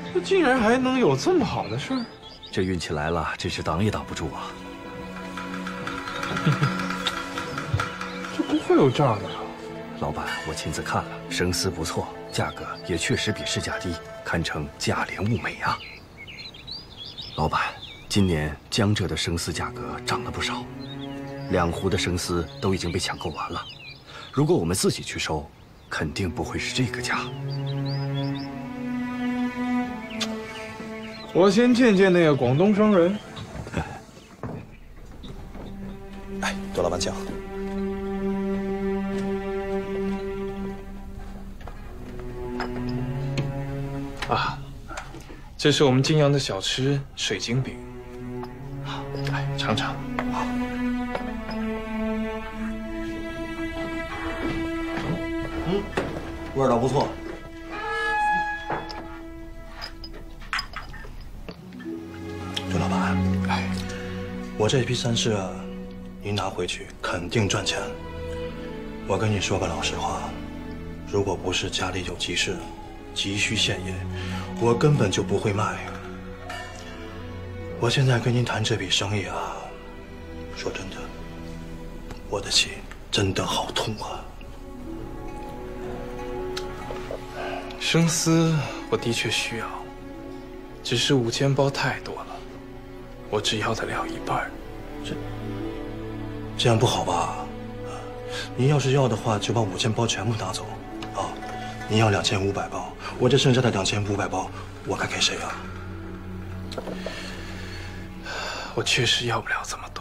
这竟然还能有这么好的事儿？ 这运气来了，真是挡也挡不住啊！ 这不会有这样的。 老板，我亲自看了，生丝不错，价格也确实比市价低，堪称价廉物美啊！老板，今年江浙的生丝价格涨了不少，2壶的生丝都已经被抢购完了。如果我们自己去收，肯定不会是这个价。 我先见见那个广东商人。 哎，杜老板请。 啊，这是我们晋阳的小吃水晶饼，来尝尝。好。 味道不错。杜老板，哎，我这批生丝啊，你拿回去肯定赚钱。我跟你说个老实话，如果不是家里有急事，急需现银，我根本就不会卖。我现在跟您谈这笔生意啊，说真的，我的心真的好痛啊。 生丝我的确需要，只是5000包太多了，我只要得了一半。 这样不好吧？您要是要的话，就把5000包全部拿走，啊！您要2500包，我这剩下的2500包，我该给谁啊？ 我确实要不了这么多。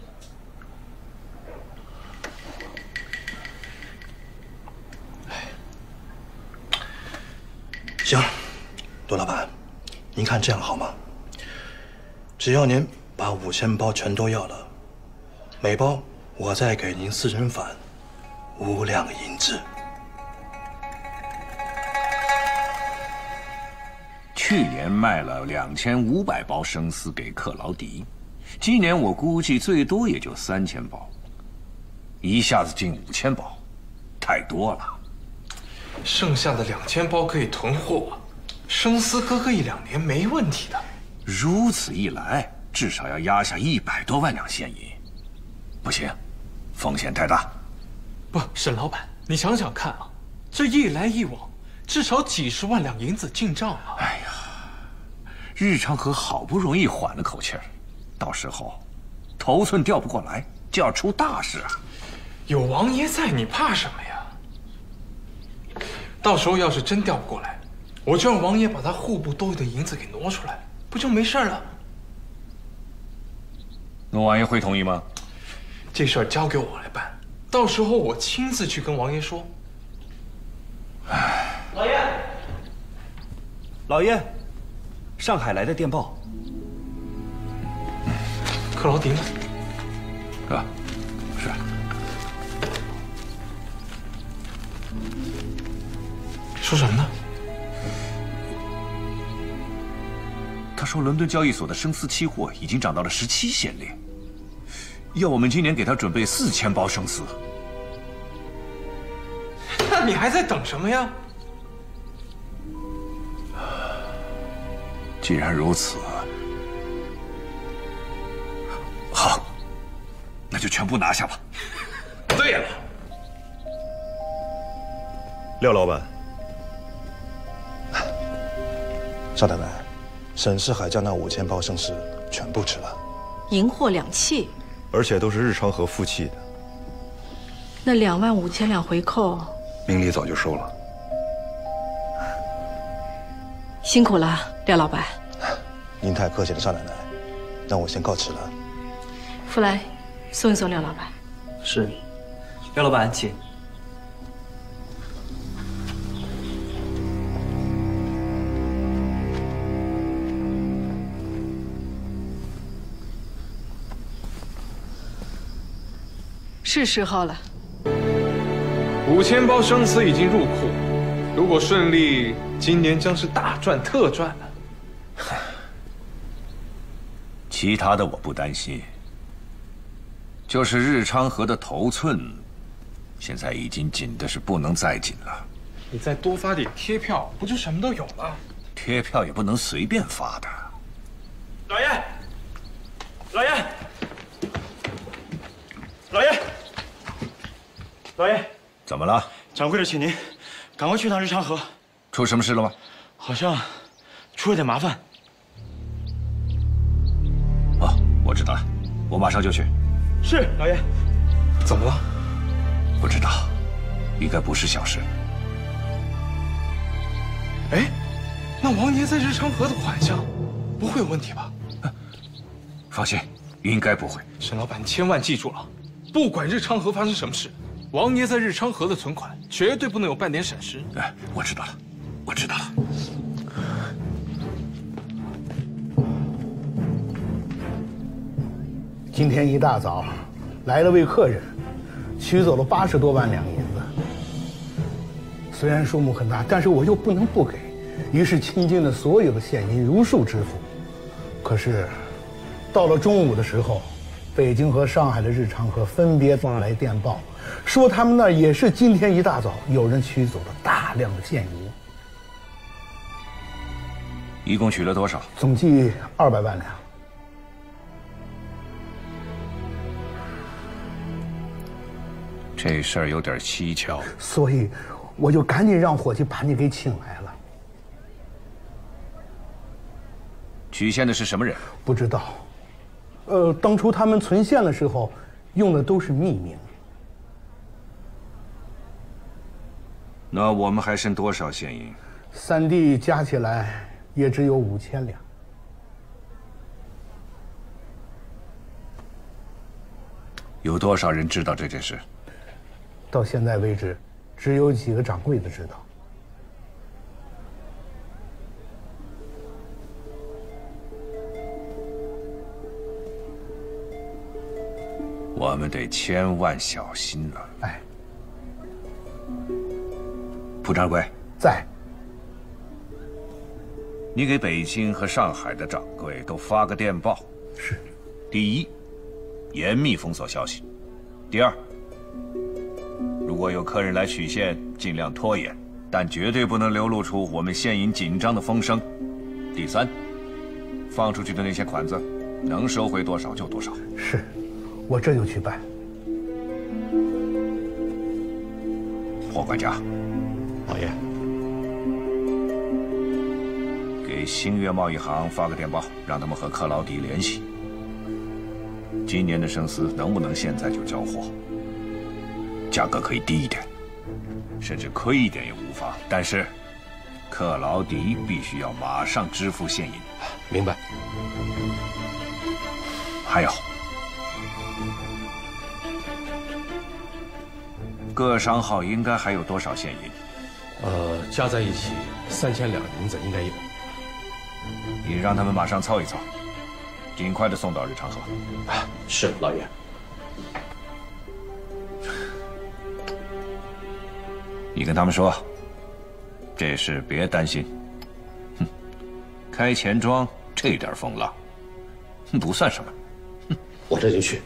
行，杜老板，您看这样好吗？只要您把5000包全都要了，每包我再给您4人返5两银子。 去年卖了2500包生丝给克劳迪，今年我估计最多也就3000包，一下子进5000包，太多了。 剩下的2000包可以囤货，生丝搁个1、2年没问题的。 如此一来，至少要压下100多万两现银，不行，风险太大。 不，沈老板，你想想看啊，这一来一往，至少几十万两银子进账啊！ 哎呀，日昌河好不容易缓了口气儿，到时候头寸调不过来，就要出大事啊！ 有王爷在，你怕什么呀？到时候要是真调不过来，我就让王爷把他户部都有的银子给挪出来，不就没事了？ 那王爷会同意吗？ 这事儿交给我来办，到时候我亲自去跟王爷说。 老爷，老爷，上海来的电报。 克劳迪呢？ 啊，是。 说什么呢？ 他说伦敦交易所的生丝期货已经涨到了17先令，要我们今年给他准备4000包生丝。 那你还在等什么呀？ 既然如此，好，那就全部拿下吧。 对了， 廖老板， 邵太太，沈世海将那5000包生丝全部吃了， 银货2契， 而且都是日昌河付契的， 那25000两回扣， 明里早就收了。 辛苦了，廖老板。 您太客气了，邵奶奶，那我先告辞了。 福来，送一送廖老板。 是，廖老板，请。 是时候了。 5000包生丝已经入库，如果顺利，今年将是大赚特赚了。 其他的我不担心，就是日昌河的头寸，现在已经紧的是不能再紧了。 你再多发点贴票，不就什么都有了？ 贴票也不能随便发的。 老爷，老爷，老爷，老爷， 怎么了？ 掌柜的，请您赶快去趟日昌河。 出什么事了吗？ 好像出了点麻烦。 哦，我知道了，我马上就去。 是，老爷。 怎么了？ 不知道，应该不是小事。 哎，那王爷在日昌河的款项，不会有问题吧？ 放心，应该不会。 沈老板，你千万记住了，不管日昌河发生什么事，王爷在日昌河的存款绝对不能有半点闪失。 哎，我知道了，我知道了。 今天一大早，来了位客人，取走了80多万两银子。虽然数目很大，但是我又不能不给，于是倾尽了所有的现银，如数支付。可是，到了中午的时候，北京和上海的日昌河分别发来电报，说他们那儿也是今天一大早有人取走了大量的现银， 一共取了多少？ 总计200万两。 这事儿有点蹊跷， 所以我就赶紧让伙计把你给请来了。 取现的是什么人？ 不知道。当初他们存现的时候，用的都是秘名。 那我们还剩多少现银 3地加起来也只有5000两。 有多少人知道这件事？ 到现在为止，只有几个掌柜的知道。 我们得千万小心了。 哎， 蒲掌柜在。 你给北京和上海的掌柜都发个电报。 是。 第一，严密封锁消息；第二，如果有客人来取现，尽量拖延，但绝对不能流露出我们现银紧张的风声；第三，放出去的那些款子，能收回多少就多少。 是，我这就去办。 霍管家， 老爷， 给星月贸易行发个电报，让他们和克劳迪联系。今年的生丝能不能现在就交货？价格可以低一点，甚至亏一点也无妨。但是，克劳迪必须要马上支付现银。 明白。 还有，各商号应该还有多少现银？ 加在一起3000两银子应该有。 你让他们马上凑一凑，尽快的送到日昌河。 是，老爷。 你跟他们说，这事别担心。哼，开钱庄这点风浪，不算什么。 我这就去。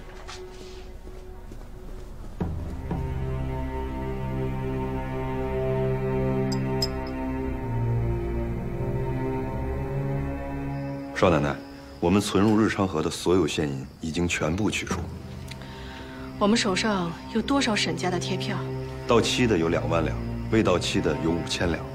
少奶奶，我们存入日昌河的所有现银已经全部取出， 我们手上有多少沈家的贴票？ 到期的有2万两，未到期的有5000两。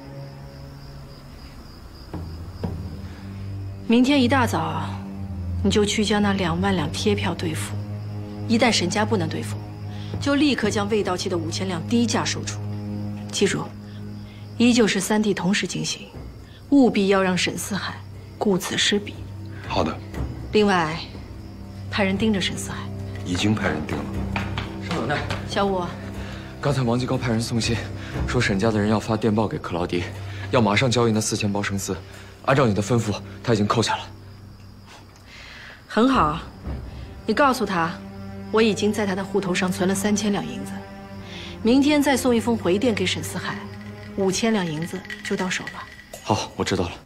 明天一大早，你就去将那2万两贴票兑付。一旦沈家不能兑付，就立刻将未到期的5000两低价售出。记住，依旧是3地同时进行，务必要让沈四海顾此失彼。 好的。 另外，派人盯着沈四海。 已经派人盯了。 少奶奶， 小武， 刚才王继高派人送信，说沈家的人要发电报给克劳迪，要马上交易那4000包生丝。按照你的吩咐，他已经扣下了。 很好，你告诉他，我已经在他的户头上存了3000两银子，明天再送一封回电给沈四海，5000两银子就到手了。 好，我知道了。